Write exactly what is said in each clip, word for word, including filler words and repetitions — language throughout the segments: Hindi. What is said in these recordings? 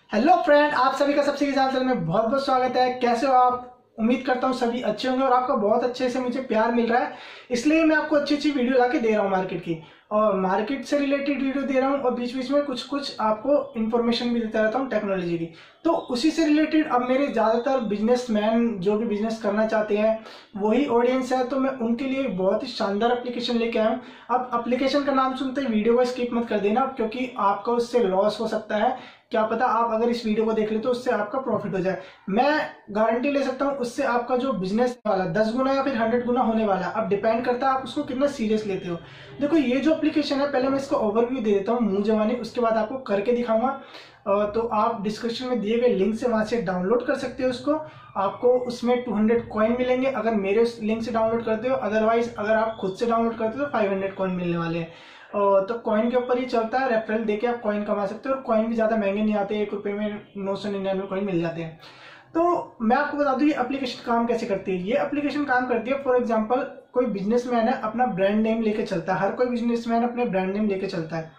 हेलो फ्रेंड, आप सभी का सबसे चैनल में बहुत बहुत स्वागत है। कैसे हो आप? उम्मीद करता हूँ सभी अच्छे होंगे और आपका बहुत अच्छे से मुझे प्यार मिल रहा है, इसलिए मैं आपको अच्छी अच्छी वीडियो लाके दे रहा हूँ मार्केट की। और मार्केट से रिलेटेड वीडियो दे रहा हूँ और बीच बीच में कुछ कुछ आपको इन्फॉर्मेशन भी देता रहता हूँ टेक्नोलॉजी की। तो उसी से रिलेटेड अब मेरे ज़्यादातर बिजनेसमैन जो भी बिजनेस करना चाहते हैं वही ऑडियंस है, तो मैं उनके लिए बहुत ही शानदार एप्लीकेशन लेके आया हूँ। अब एप्लीकेशन का नाम सुनते ही वीडियो को स्किप मत कर देना, क्योंकि आपको उससे लॉस हो सकता है। क्या पता आप अगर इस वीडियो को देख ले तो उससे आपका प्रॉफिट हो जाए। मैं गारंटी ले सकता हूँ उससे आपका जो बिजनेस वाला दस गुना या फिर हंड्रेड गुना होने वाला है। अब डिपेंड करता है आप उसको कितना सीरियस लेते हो। देखो, ये जो एप्लीकेशन है, पहले मैं इसको ओवरव्यू दे देता हूँ मुंह जवानी, उसके बाद आपको करके दिखाऊंगा। तो आप डिस्क्रिप्शन में दिए गए लिंक से वहां से डाउनलोड कर सकते हो उसको। आपको उसमें टू हंड्रेड कॉइन मिलेंगे अगर मेरे उस लिंक से डाउनलोड करते हो। अदरवाइज अगर आप खुद से डाउनलोड करते हो तो फाइव हंड्रेड कॉइन मिलने वाले हैं। तो कॉइन के ऊपर ही चलता है, रेफरल देके आप कॉइन कमा सकते हो। और कॉइन भी ज़्यादा महंगे नहीं आते, एक रुपये में नौ सौ निन्यानवे कॉइन मिल जाते हैं। तो मैं आपको बता दूं ये एप्लीकेशन काम कैसे करती है। ये एप्लीकेशन काम करती है, फॉर एग्जांपल कोई बिजनेसमैन है, अपना ब्रांड नेम लेके चलता है। हर कोई बिजनेसमैन अपने ब्रांड नेम लेके चलता है।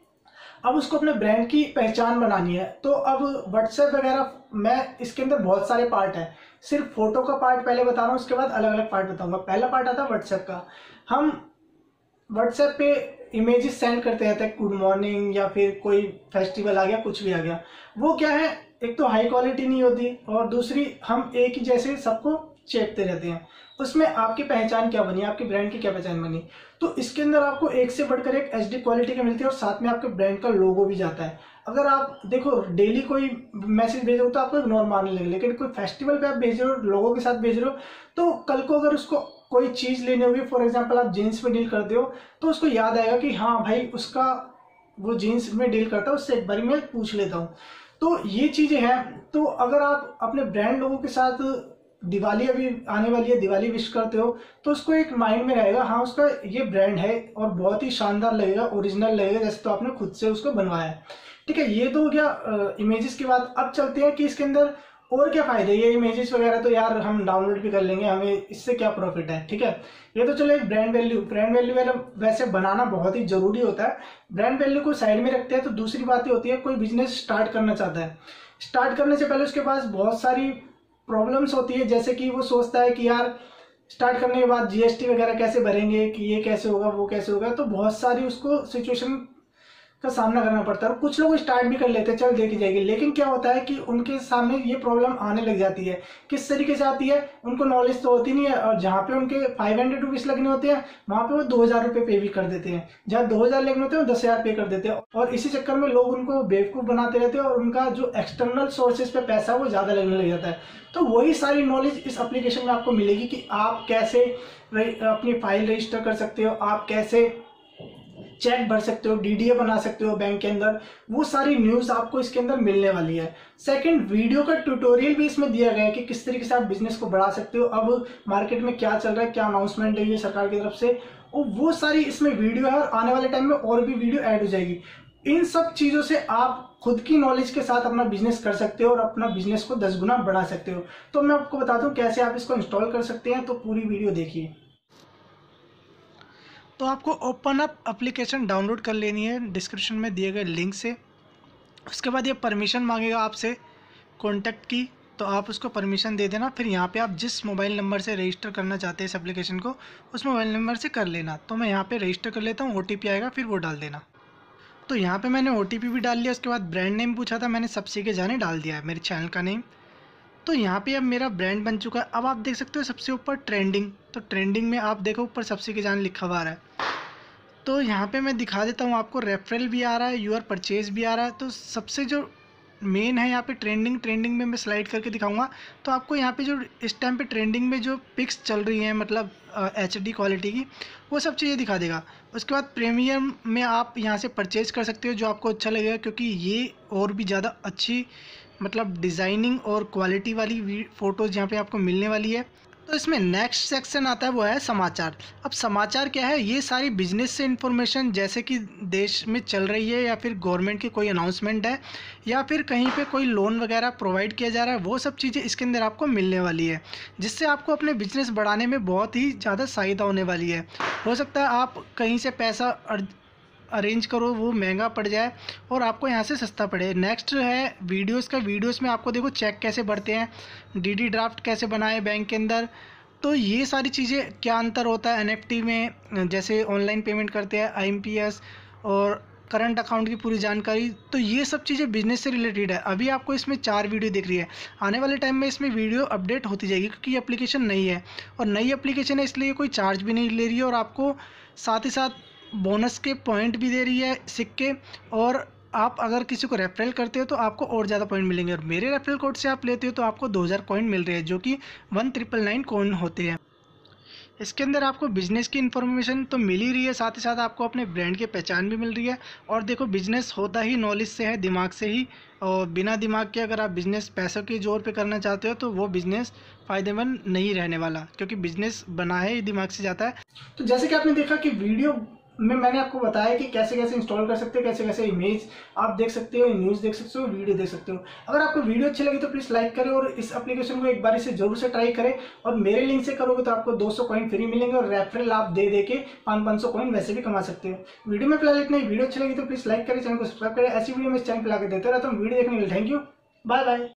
अब उसको अपने ब्रांड की पहचान बनानी है। तो अब व्हाट्सएप वगैरह मैं इसके अंदर बहुत सारे पार्ट है। सिर्फ फोटो का पार्ट पहले बता रहा हूँ, उसके बाद अलग अलग पार्ट बताऊंगा। पहला पार्ट आता है व्हाट्सएप का। हम व्हाट्सएप पे इमेजेस सेंड करते रहते हैं, गुड मॉर्निंग या फिर कोई फेस्टिवल आ गया, कुछ भी आ गया। वो क्या है, एक तो हाई क्वालिटी नहीं होती और दूसरी हम एक ही जैसे सबको चेपते रहते हैं। उसमें आपकी पहचान क्या बनी, आपके ब्रांड की क्या पहचान बनी। तो इसके अंदर आपको एक से बढ़कर एक एचडी क्वालिटी का मिलती है और साथ में आपके ब्रांड का लोगो भी जाता है। अगर आप देखो डेली कोई मैसेज भेज रहे हो तो आपको इग्नोर मारने लगे, लेकिन कोई फेस्टिवल पे आप भेज रहे हो, लोगों के साथ भेज रहे हो, तो कल को अगर उसको कोई चीज लेनी होगी, फॉर एग्जांपल आप जीन्स में डील करते हो, तो उसको याद आएगा कि हाँ भाई उसका वो जीन्स में डील करता है, उससे एक बार मैं पूछ लेता हूँ। तो ये चीजें हैं। तो अगर आप अपने ब्रांड लोगों के साथ दिवाली अभी आने वाली है, दिवाली विश करते हो, तो उसको एक माइंड में रहेगा, हाँ उसका ये ब्रांड है और बहुत ही शानदार लगेगा, ओरिजिनल लगेगा, जैसे तो आपने खुद से उसको बनवाया है। ठीक है, ये तो हो गया इमेजेस की बात। अब चलते हैं कि इसके अंदर और क्या फायदे। ये इमेजेस वगैरह तो यार हम डाउनलोड भी कर लेंगे, हमें इससे क्या प्रॉफिट है। ठीक है, ये तो चलो एक ब्रांड वैल्यू। ब्रांड वैल्यू वैसे बनाना बहुत ही जरूरी होता है। ब्रांड वैल्यू को साइड में रखते हैं तो दूसरी बात होती है, कोई बिजनेस स्टार्ट करना चाहता है। स्टार्ट करने से पहले उसके पास बहुत सारी प्रॉब्लम्स होती है, जैसे कि वो सोचता है कि यार स्टार्ट करने के बाद जीएसटी वगैरह कैसे भरेंगे, कि ये कैसे होगा, वो कैसे होगा। तो बहुत सारी उसको सिचुएशन का सामना करना पड़ता है। और कुछ लोग स्टार्ट भी कर लेते हैं, चल देखी जाएगी, लेकिन क्या होता है कि उनके सामने ये प्रॉब्लम आने लग जाती है। किस तरीके से आती है, उनको नॉलेज तो होती नहीं है, और जहाँ पे उनके फाइव हंड्रेड रुपीज लगने होते हैं वहां पे वो दो हजार रुपये पे भी कर देते हैं। जहाँ दो हजार लगने होते हैं वो दस हजार पे कर देते हैं। और इसी चक्कर में लोग उनको बेवकूफ बनाते रहते हैं और उनका जो एक्सटर्नल सोर्सेज पे पैसा वो ज्यादा लगने लग जाता है। तो वही सारी नॉलेज इस एप्लीकेशन में आपको मिलेगी कि आप कैसे अपनी फाइल रजिस्टर कर सकते हो, आप कैसे चेक भर सकते हो, डीडीए बना सकते हो बैंक के अंदर। वो सारी न्यूज आपको इसके अंदर मिलने वाली है। सेकंड, वीडियो का ट्यूटोरियल भी इसमें दिया गया है कि किस तरीके से आप बिजनेस को बढ़ा सकते हो। अब मार्केट में क्या चल रहा है, क्या अनाउंसमेंट है ये सरकार की तरफ से, और वो सारी इसमें वीडियो है। और आने वाले टाइम में और भी वीडियो ऐड हो जाएगी। इन सब चीजों से आप खुद की नॉलेज के साथ अपना बिजनेस कर सकते हो और अपना बिजनेस को दस गुना बढ़ा सकते हो। तो मैं आपको बता दूं कैसे आप इसको इंस्टॉल कर सकते हैं, तो पूरी वीडियो देखिए। तो आपको ओपन अप एप्लीकेशन डाउनलोड कर लेनी है डिस्क्रिप्शन में दिए गए लिंक से। उसके बाद ये परमिशन मांगेगा आपसे कॉन्टैक्ट की, तो आप उसको परमिशन दे देना। फिर यहाँ पे आप जिस मोबाइल नंबर से रजिस्टर करना चाहते हैं इस एप्लीकेशन को, उस मोबाइल नंबर से कर लेना। तो मैं यहाँ पे रजिस्टर कर लेता हूँ, ओ टी पी आएगा, फिर वो डाल देना। तो यहाँ पे मैंने ओ टी पी भी डाल लिया। उसके बाद ब्रांड नेम पूछा था, मैंने सबसे के जाने डाल दिया है, मेरे चैनल का नेम। तो यहाँ पे अब मेरा ब्रांड बन चुका है। अब आप देख सकते हो सबसे ऊपर ट्रेंडिंग, तो ट्रेंडिंग में आप देखो ऊपर सबसे के जान लिखा हुआ आ रहा है। तो यहाँ पे मैं दिखा देता हूँ आपको, रेफरल भी आ रहा है, यूआर परचेज भी आ रहा है। तो सबसे जो मेन है यहाँ पे ट्रेंडिंग, ट्रेंडिंग में मैं स्लाइड करके दिखाऊंगा। तो आपको यहाँ पे जो इस टाइम पे ट्रेंडिंग में जो पिक्स चल रही हैं, मतलब एच डी क्वालिटी की, वो सब चीज़ें दिखा देगा। उसके बाद प्रीमियम में आप यहाँ से परचेज कर सकते हो जो आपको अच्छा लगेगा, क्योंकि ये और भी ज़्यादा अच्छी मतलब डिज़ाइनिंग और क्वालिटी वाली फ़ोटोज़ यहाँ पे आपको मिलने वाली है। तो इसमें नेक्स्ट सेक्शन आता है, वो है समाचार। अब समाचार क्या है, ये सारी बिजनेस से इन्फॉर्मेशन, जैसे कि देश में चल रही है या फिर गवर्नमेंट की कोई अनाउंसमेंट है या फिर कहीं पे कोई लोन वगैरह प्रोवाइड किया जा रहा है, वो सब चीज़ें इसके अंदर आपको मिलने वाली है, जिससे आपको अपने बिजनेस बढ़ाने में बहुत ही ज़्यादा सहायता होने वाली है। हो सकता है आप कहीं से पैसा अरेंज करो वो महंगा पड़ जाए और आपको यहाँ से सस्ता पड़े। नेक्स्ट है वीडियोस का। वीडियोस में आपको देखो चेक कैसे बढ़ते हैं, डीडी ड्राफ्ट कैसे बनाए बैंक के अंदर, तो ये सारी चीज़ें क्या अंतर होता है एनएफटी में, जैसे ऑनलाइन पेमेंट करते हैं, आईएमपीएस और करंट अकाउंट की पूरी जानकारी, तो ये सब चीज़ें बिजनेस से रिलेटेड है। अभी आपको इसमें चार वीडियो दिख रही है, आने वाले टाइम में इसमें वीडियो अपडेट होती जाएगी क्योंकि ये एप्लीकेशन नई है और नई एप्लीकेशन है, इसलिए कोई चार्ज भी नहीं ले रही है और आपको साथ ही साथ बोनस के पॉइंट भी दे रही है, सिक्के। और आप अगर किसी को रेफरल करते हो तो आपको और ज़्यादा पॉइंट मिलेंगे और मेरे रेफरल कोड से आप लेते हो तो आपको दो हज़ार कॉइन मिल रहे हैं जो कि वन ट्रिपल नाइन कॉइन होते हैं। इसके अंदर आपको बिजनेस की इन्फॉर्मेशन तो मिल ही रही है, साथ ही साथ आपको अपने ब्रांड की पहचान भी मिल रही है। और देखो बिजनेस होता ही नॉलेज से है, दिमाग से ही, और बिना दिमाग के अगर आप बिजनेस पैसों के जोर पे करना चाहते हो तो वो बिजनेस फ़ायदेमंद नहीं रहने वाला, क्योंकि बिजनेस बना है दिमाग से जाता है। तो जैसे कि आपने देखा कि वीडियो में मैंने आपको बताया कि कैसे कैसे इंस्टॉल कर सकते हो, कैसे कैसे इमेज आप देख सकते हो, न्यूज़ देख सकते हो, वीडियो देख सकते हो। अगर आपको वीडियो अच्छी लगी तो प्लीज़ लाइक करें और इस एप्लीकेशन को एक बार से जरूर से ट्राई करें। और मेरे लिंक से करोगे तो आपको दो सौ कॉइन फ्री मिलेंगे और रेफरल आप दे दे के पाँच पाँच सौ कॉइन वैसे भी कमा सकते हो। वीडियो में फिलहाल इतना ही। वीडियो अच्छी लगी तो प्लीज़ लाइक करें, चैनल को सब्सक्राइब करें। ऐसी वीडियो मैं इस चैनल पर लाकर देते रहता हूँ। वीडियो देखने के लिए थैंक यू, बाय बाय।